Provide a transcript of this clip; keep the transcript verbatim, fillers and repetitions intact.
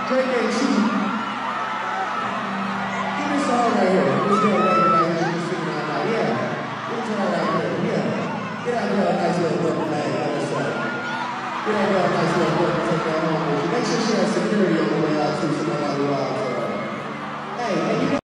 Drake ain't cheap. Give me a song right here. This girl right here, like you singing out loud. Yeah. Give me a song right here. Yeah. Get out there a nice little book, man. Get out there a nice little book.